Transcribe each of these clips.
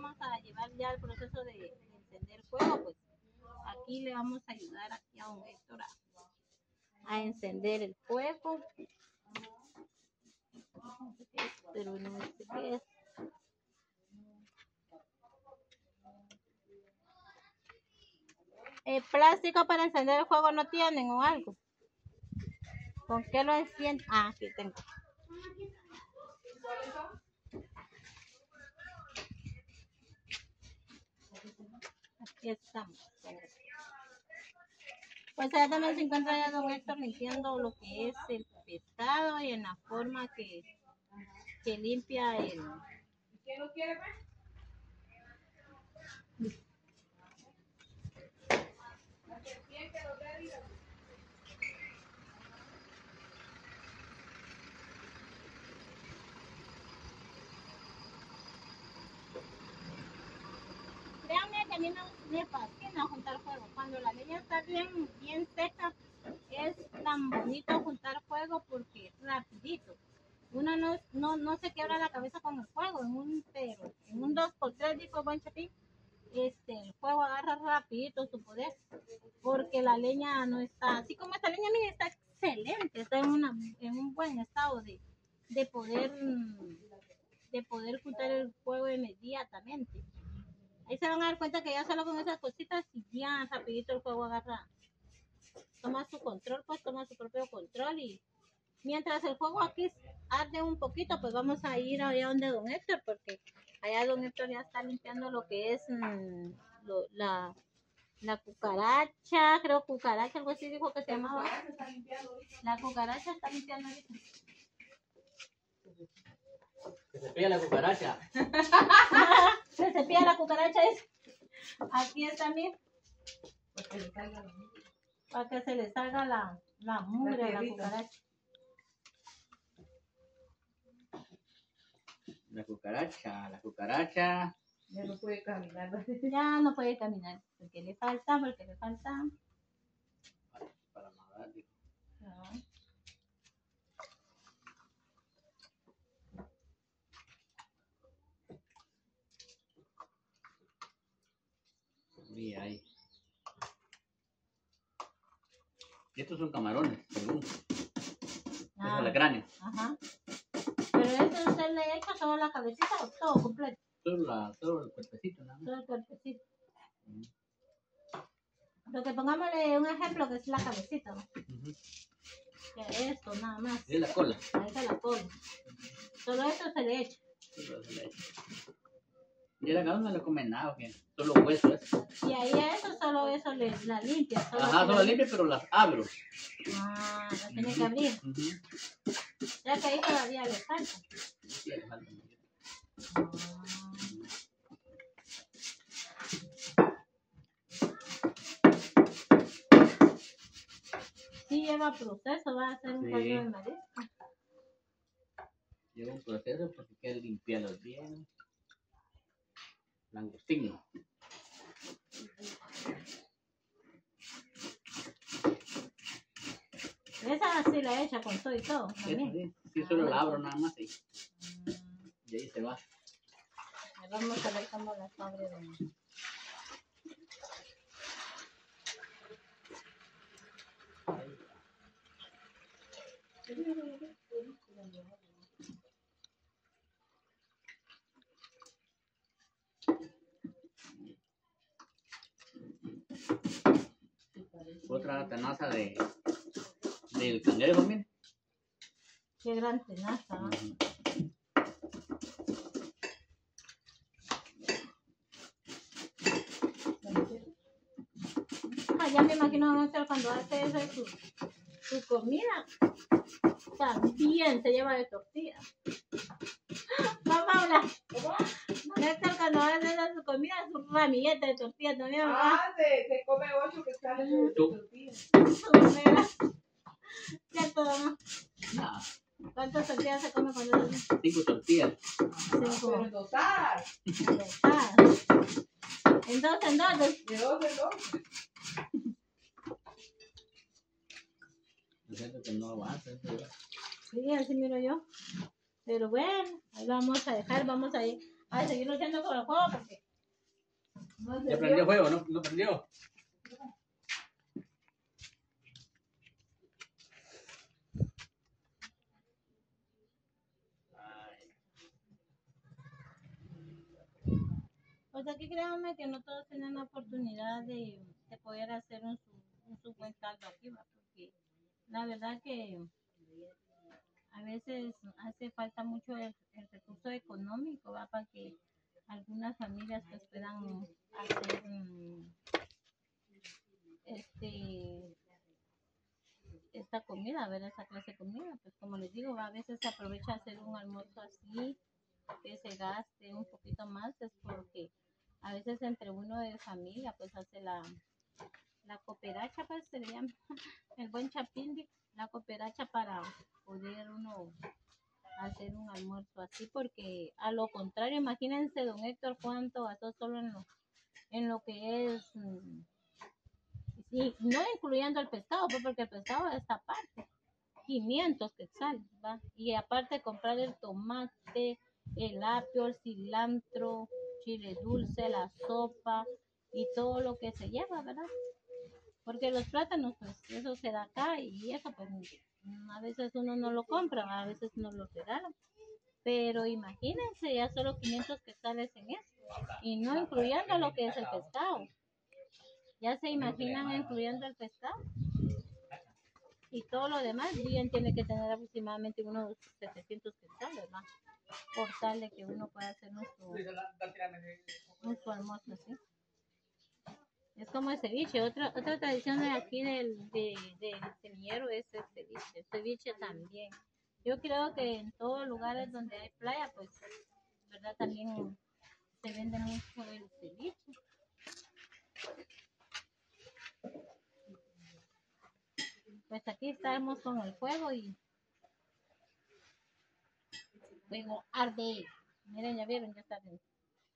vamos a llevar ya el proceso de encender fuego, pues aquí le vamos a ayudar aquí a don Héctor a encender el fuego. Pero no sé qué es. ¿El plástico para encender el fuego no tienen o algo? ¿Con qué lo encienden? Ah, aquí tengo. Aquí estamos. Pues allá también se encuentra ya don Héctor limpiando lo que es el pescado y en la forma que limpia el... ¿Quién lo quiere ver? Créanme que a mí me fascina juntar fuego. Cuando la leña está bien seca, es tan bonito juntar fuego porque es rapidito. Uno no se quiebra la cabeza con el fuego, en un 2x3 dijo buen Chapín, el fuego agarra rapidito su poder, porque la leña no está, así como esta leña mía está excelente, está en un buen estado de poder juntar el fuego inmediatamente. Ahí se van a dar cuenta que ya solo con esas cositas y ya rapidito el fuego agarra, toma su control, pues toma su propio control. Y mientras el fuego aquí arde un poquito, pues vamos a ir allá donde don Héctor, porque allá don Héctor ya está limpiando lo que es la cucaracha, creo cucaracha, algo así dijo que se llamaba. La cucaracha está limpiando ahorita. Se cepilla la cucaracha. Se cepilla la cucaracha. Aquí está, mira. Para que se le salga la mugre a la cucaracha. La cucaracha. Ya no puede caminar. Ya no puede caminar. Porque le falta. Para nadar. No. Mira ahí. Y estos son camarones, según. Ah, Es el cráneo. Ajá. Pero eso usted le echa solo la cabecita o todo completo. Solo el cuerpecito, nada más. Solo el cuerpecito. Lo que pongámosle un ejemplo que es la cabecita, ¿no? Que esto, nada más. Es la cola. Ahí está la cola. Solo eso se le echa. Solo se le echa. Y la cabeza no le come nada, ¿o qué? Solo hueso eso. Y ahí a eso, solo eso la limpia. Ajá, solo limpia, pero las abro. Ah, la tiene que abrir. Ya que ahí todavía le falta. Sí, le falta. Sí lleva proceso, va a ser un caldo de marisco. Lleva un proceso porque hay que limpiarlos bien. Langostino. Esa sí la echa con todo y todo. Sí, solo la abro nada más y ahí se va. Vamos a ver cómo la abre de... Otra tenaza del cangrejo, miren. Qué gran tenaza, ¿no? Ya me imagino a Héctor cuando hace eso su comida. También se lleva de tortilla. Mamá, Paula. Héctor cuando hace eso su comida, su ramillete de tortilla también. Se come 8 que salen de tortilla. ¿Cierto, mamá? No. ¿Cuántas tortillas se come cuando hace? 5 tortillas. 5. Pero dosadas. En dos. De 2 en 2. Yo siento que no avanza. Sí, así miro yo. Pero bueno, ahí vamos a dejar, vamos a ir a seguir luchando con el juego porque no se ¿Ya prendió el juego? ¿No prendió? Pues aquí créanme que no todos tienen la oportunidad de poder hacer su buen caldo aquí, ¿va? Porque la verdad que a veces hace falta mucho el recurso económico, ¿va? Para que algunas familias pues puedan hacer esta comida, ver esa clase de comida. Pues como les digo, a veces se aprovecha hacer un almuerzo así, que se gaste un poquito más, es porque a veces entre uno de familia pues hace la cooperacha, pues se le llama el buen chapín, la cooperacha para poder uno hacer un almuerzo así, porque a lo contrario, imagínense don Héctor cuánto gastó solo en lo que es, y no incluyendo el pescado, pues porque el pescado está aparte, 500 quetzales, ¿va? Y aparte comprar el tomate, el apio, el cilantro, chile dulce, la sopa y todo lo que se lleva, ¿verdad? Porque los plátanos, pues eso se da acá y eso, pues a veces uno no lo compra, a veces no lo regalan. Pero imagínense, ya solo 500 quetzales en eso. Y no incluyendo lo que es el pescado. Ya se imaginan incluyendo el pescado. Y todo lo demás, bien tiene que tener aproximadamente unos 700 quetzales, ¿no? Por tal de que uno pueda hacer nuestro almuerzo así. Es como el ceviche. Otra tradición de aquí del semillero es el ceviche. El ceviche también. Yo creo que en todos lugares donde hay playa, pues, ¿verdad? También se vende mucho el ceviche. Pues aquí estamos con el fuego y fuego arde. Miren, ya vieron, ya está bien.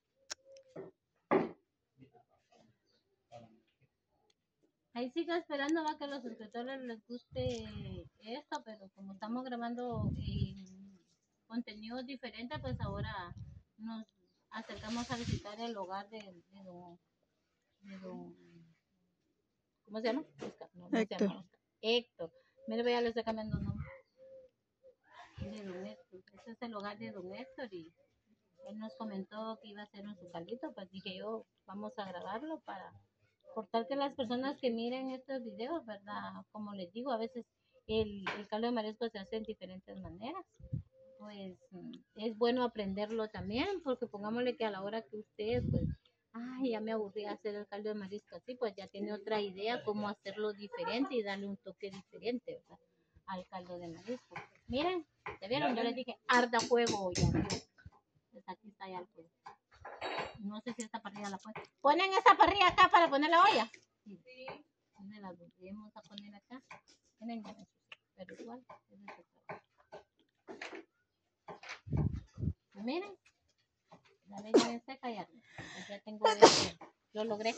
Ahí sigo esperando a que a los suscriptores les guste esto, pero como estamos grabando contenidos diferentes, pues ahora nos acercamos a visitar el hogar de don ¿cómo se llama? No, Héctor. Se llama Héctor. Mire, ya le estoy cambiando el nombre. De don Héctor. Este es el hogar de don Héctor y él nos comentó que iba a hacer un su caldito, pues dije yo, vamos a grabarlo para por tal que las personas que miren estos videos, ¿verdad? Como les digo, a veces el caldo de marisco se hace en diferentes maneras. Pues es bueno aprenderlo también, porque pongámosle que a la hora que ustedes, pues, ay, ya me aburrí hacer el caldo de marisco así, pues ya tiene otra idea cómo hacerlo diferente y darle un toque diferente, ¿verdad? Al caldo de marisco. Miren, ¿ya vieron? Yo les dije, arda fuego, ya vieron. Pues aquí está ya el fuego. No sé si esta parrilla la pueden. ¿Ponen esta parrilla acá para poner la olla? Sí. Me la volvemos a poner acá. Miren, ya me puse, pero igual, es de miren, la leña bien seca ya tengo esto. Lo logré.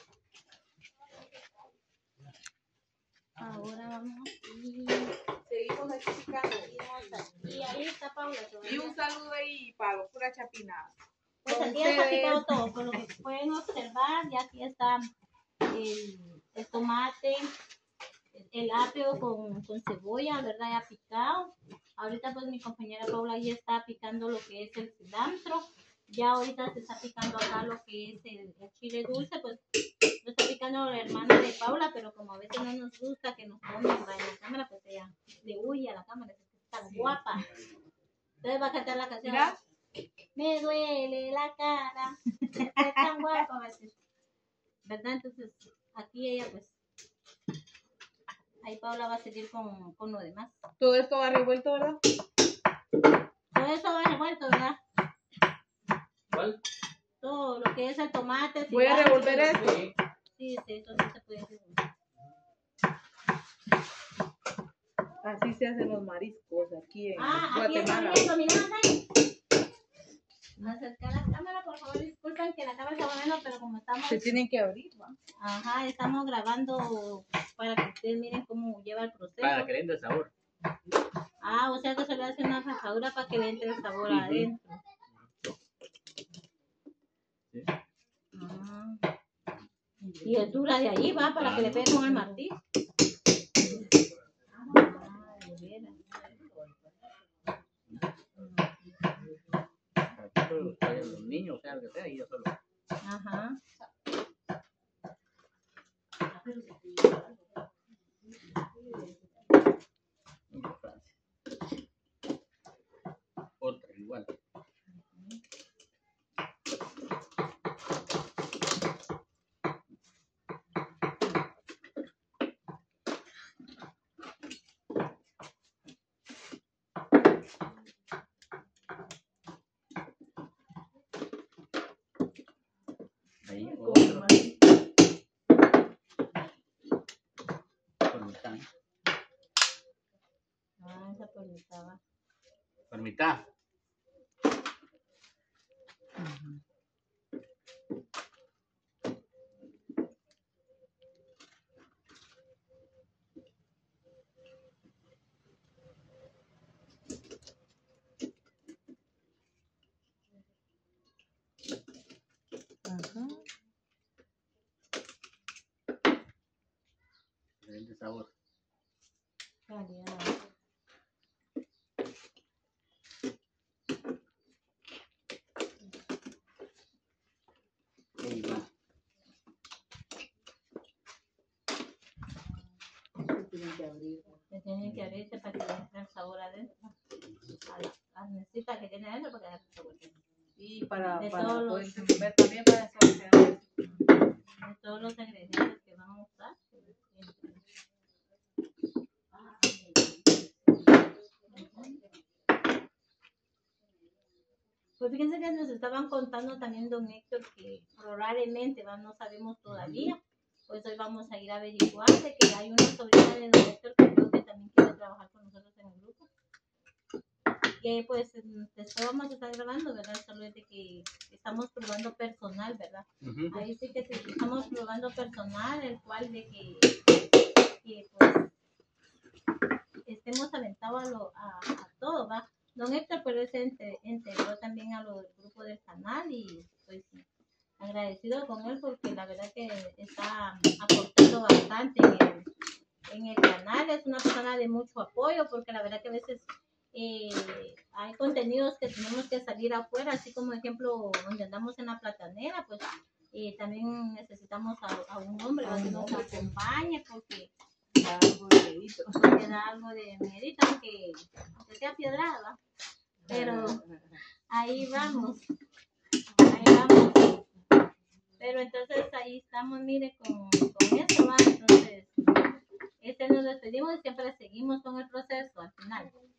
Ahora vamos y seguimos aquí picando. Y ahí está Paula. Y un saludo ahí para pura chapinada. Pues aquí ya está picado todo, por lo que pueden observar, ya aquí está el tomate, el apio con cebolla, ¿verdad? Ya picado. Ahorita pues mi compañera Paula ya está picando lo que es el cilantro. Ya ahorita se está picando acá lo que es el chile dulce, pues lo está picando la hermana de Paula, pero como a veces no nos gusta que nos tomen en la cámara, pues ella le huye a la cámara, es tan guapa. Entonces va a cantar la canción. ¿Mira? Me duele la cara, es tan guapa, ¿verdad? Entonces aquí ella pues ahí Paula va a seguir con lo demás. Todo esto va revuelto, ¿verdad? Todo esto va revuelto, ¿verdad? ¿Cuál? Todo lo que es el tomate. Voy a revolver esto. Sí, eso sí se puede revolver. Así se hacen los mariscos aquí en Guatemala. Aquí está mirando ahí. Acercar la cámara, por favor, disculpen que la cámara está volviendo, pero como estamos... Se tienen que abrir, ¿no? Ajá, estamos grabando para que ustedes miren cómo lleva el proceso. Para que le entre el sabor. O sea que se le hace una rajadura para que le entre el sabor adentro. Y altura de ahí va para que le pegue con el martillo. Los niños, sea lo que sea, y yo solo. Ajá. Otra igual. Ahí otro. Por mitad. Ah, esa por mitad va. Por mitad. Ajá. Diferente sabor. Calidad. Ahí va. Se tiene que abrirse para que le entre el sabor adentro. A la carnecita que tiene adentro para que le entre el sabor. Y para De poder todos los- ver también para saber. De todos los ingredientes que vamos a usar. Pues fíjense que nos estaban contando también, don Héctor, que probablemente, no sabemos todavía, pues hoy vamos a ir a averiguar de que hay una sobrina de don Héctor que creo que también quiere trabajar con nosotros en el grupo. Que pues después vamos a estar grabando, ¿verdad? Solo es de que estamos probando personal, ¿verdad? Ahí sí que estamos probando personal, el cual de que pues estemos aventados a todo, ¿va? Don Héctor, pero él se integró también a lo del grupo del canal y pues agradecido con él porque la verdad que está aportando bastante en el canal. Es una persona de mucho apoyo porque la verdad que a veces hay contenidos que tenemos que salir afuera, así como ejemplo donde andamos en la platanera, pues también necesitamos a un hombre que nos acompañe porque da algo de miedito, aunque sea piedrada, pero ahí vamos, pero entonces ahí estamos, mire, con esto, ¿va? Entonces nos despedimos y siempre seguimos con el proceso al final.